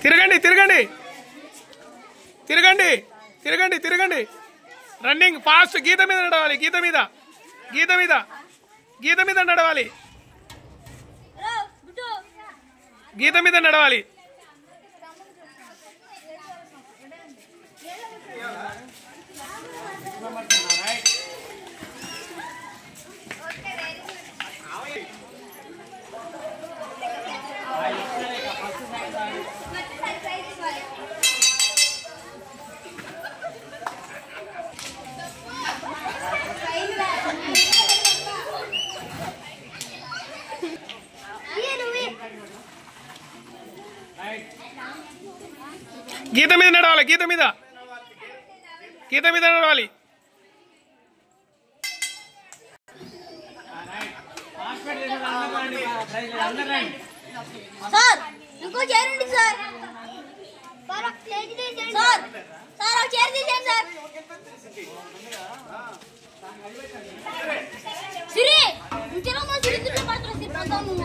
తిరగండి తిరగండి తిరగండి తిరగండి తిరగండి రన్నింగ్ ఫాస్ట్ గీత మీద నడవాలి గీత మీద గీత మీద గీత మీద నడవాలి గీత మీద నడవాలి గీత మీద నడవాలి గీత మీద గీత మీద నడవాలి సార్ ఇంకో చేరండి సార్ సార్ సార్ చేర్ తీసేయండి సార్ సిరి ఇంకేమో మా సిరి మాత్రం సిరిపోతాము